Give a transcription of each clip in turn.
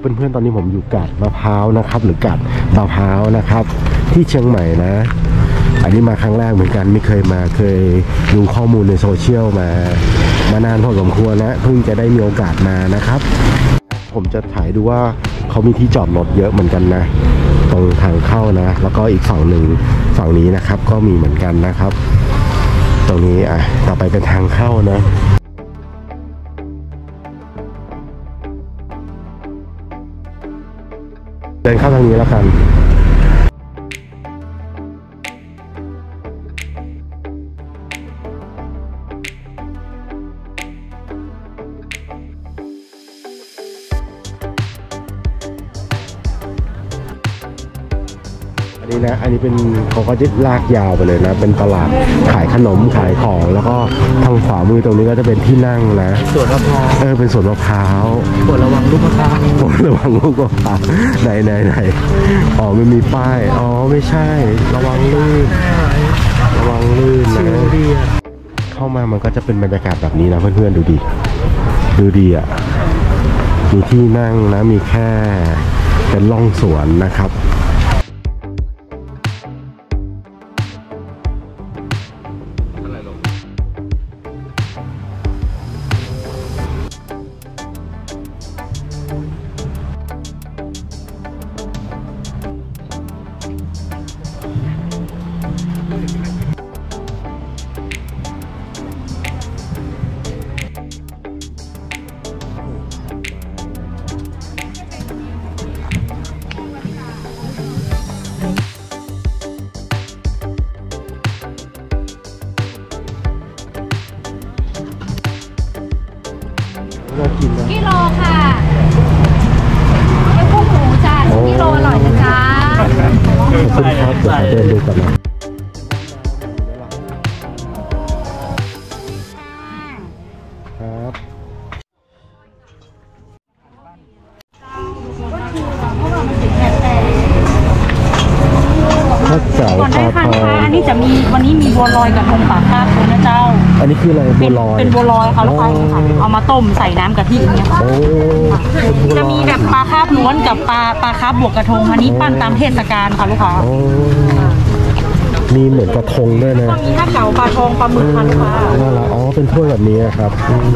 เพื่อนๆตอนนี้ผมอยู่กาดมะพร้าวนะครับหรือกาดมะพร้าวนะครับที่เชียงใหม่นะอันนี้มาครั้งแรกเหมือนกันไม่เคยมาเคยดูข้อมูลในโซเชียลมานานพอสมควรนะเพิ่งจะได้มีโอกาสมานะครับผมจะถ่ายดูว่าเขามีที่จอดรถเยอะเหมือนกันนะตรงทางเข้านะแล้วก็อีกฝั่งหนึ่งฝั่งนี้นะครับก็มีเหมือนกันนะครับตรงนี้ต่อไปเป็นทางเข้านะเดินเข้าทางนี้แล้วกันอันนี้เป็นเขาก็จะลากยาวไปเลยนะเป็นตลาดขายขนมขายของแล้วก็ทางขวามือตรงนี้ก็จะเป็นที่นั่งนะสวนมะพร้าวเป็นสวนมะพร้าวโปรดระวังลูกมะพร้าวโปรดระวังลูกมะพร้าวไหนอ๋อไม่มีป้ายอ๋อไม่ใช่ระวังลื่นนะเข้ามามันก็จะเป็นบรรยากาศแบบนี้นะเพื่อนๆดูดีอ่ะมีที่นั่งนะมีแค่เป็นร่องสวนนะครับกิโลค่ะเป็นกุ้งหมูจ้ากิโลอร่อยนะจ๊ะขอบคุณครับเดี๋ยวเดินดูกันนะก่อนได้ค่ะอันนี้จะมีวันนี้มีบัวลอยกับทงปากคาบคุณนะเจ้าอันนี้คืออะไรบัวลอยเป็นบัวลอยค่ะลูกค้าเอามาต้มใส่น้ำกะทิอย่างเงี้ยค่ะจะมีแบบปลาคาบล้วนกับปลาคาบบวกกระทงอันนี้ปั้นตามเทศกาลค่ะลูกค้ามีเหมือนกระทงด้วยนะก็มีข้าวเก๋าปลาทองปลาหมึกค่ะลูกค้าน่ารักเป็นถ้วยแบบนี้ครับ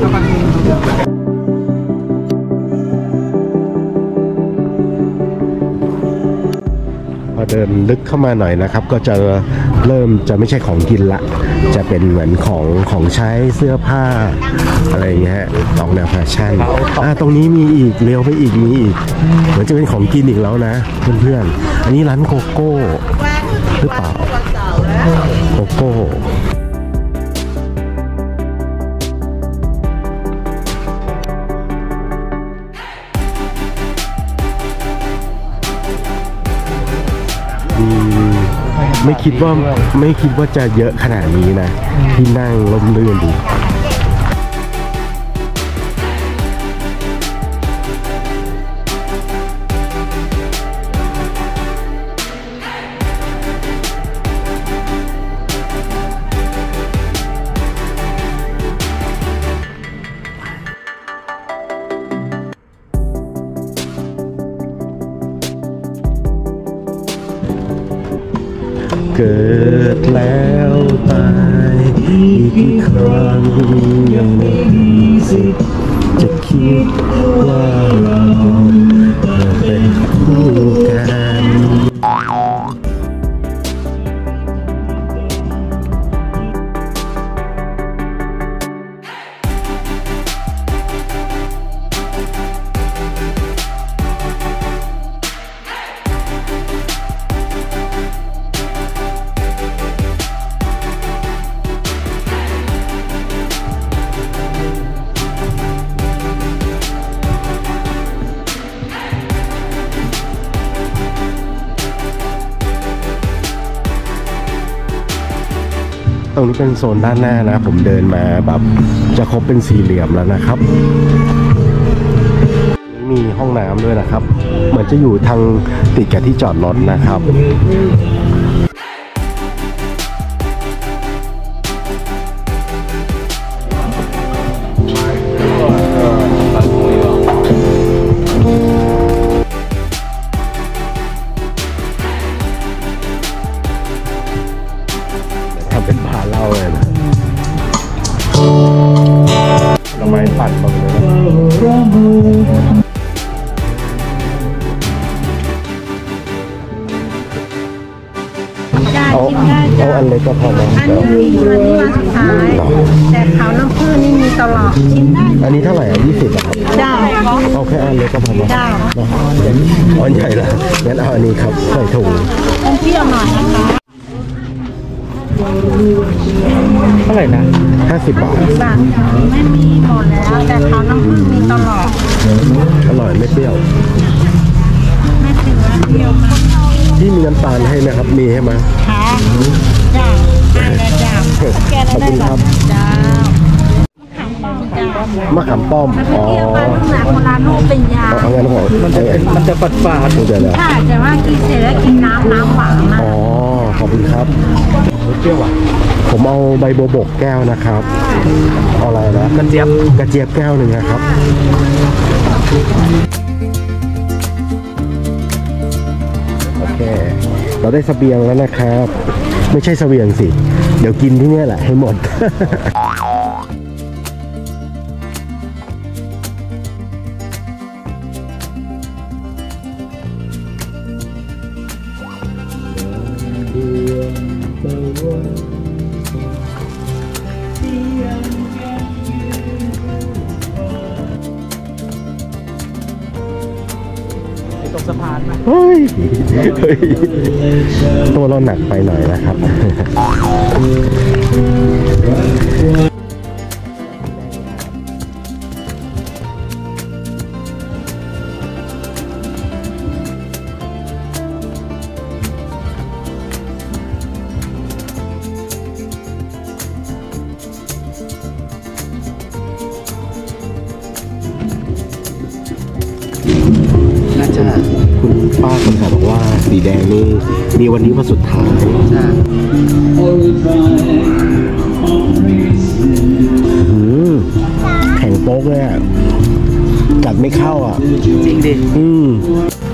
พอเดินลึกเข้ามาหน่อยนะครับก็จะเริ่มจะไม่ใช่ของกินละจะเป็นเหมือนของใช้เสื้อผ้าอะไรอย่างเงี้ยออกแนวแฟชั่นตรงนี้มีอีกเลี้ยวไปอีกมีอีกเหมือนจะเป็นของกินอีกแล้วนะเพื่อนๆอันนี้ร้านโกโก้หรือเปล่าโกโก้ไม่คิดว่าจะเยอะขนาดนี้นะที่นั่งร่มรื่นดีเกิดแล้วตายอีกครั้งยังไม่มีสิทธิ์จะคิดว่าเราเป็นคู่กันตรงนี้เป็นโซนด้านหน้านะผมเดินมาแบบจะครบเป็นสี่เหลี่ยมแล้วนะครับมีห้องน้ำด้วยนะครับเหมือนจะอยู่ทางติดกับที่จอดรถนะครับ ตเราเลยนะทำไมปั่นมาเลยนะได้เอากินได้เอาจ้ะอันเล็กก็พอนะอันนี้มีวันนี้วันสุดท้าย แต่เขาน้ำผึ้งนี่มีตลอดชิมได้อันนี้เท่าไหร่อ่ะ20อ่ะครับจ้าเอาแค่อันเล็กก็พอนะจ้าอันใหญ่ละงั้นเอาอันนี้ครับใส่ถุงต้องเปรี้ยวหน่อยนะคะเท่าไหร่นะ 50 บาทบาทไม่มีหมดแล้ว แต่เขาน้ำผึ้งมีตลอดอร่อยไม่เปรี้ยวไม่ถือว่าเปรี้ยวมากที่มีน้ำตาลให้ไหมครับ มีให้ไหมค่ะจ้าได้แล้วจ้าแกขอบได้คุณแล้คว รับจ้าขามป้อมจ้ามะขามป้อมมันอ๋อเปรี้ยวไปลูกหนาโบราณลูกเป็นยาเอางั้นผมมันจะเป็นมันจะฝาดฝาดเดี๋ยวนะค่ะแต่ว่ากินเสร็จแล้วกินน้ำหวานนะอ๋อ ขอบคุณครับเปรี้ยวอ่ะผมเอาใบบัวบกแก้วนะครับ เอาอะไรนะกระเจี๊ยบกระเจี๊ยบแก้วหนึ่งนะครับ โอเค เราได้เสบียงแล้วนะครับ ไม่ใช่เสบียงสิ เดี๋ยวกินที่นี่แหละให้หมดไอ้ตรงสะพานไหมเฮ้ยเฮ้ยตัวเราหนักไปหน่อยนะครับน่าจะคุณป้าคนขายบอกว่าสีแดงนี่มีวันนี้วันสุดท้ายจ้าแข็งโป๊กเลยอ่ะ กัดไม่เข้าอ่ะจริงดิอืม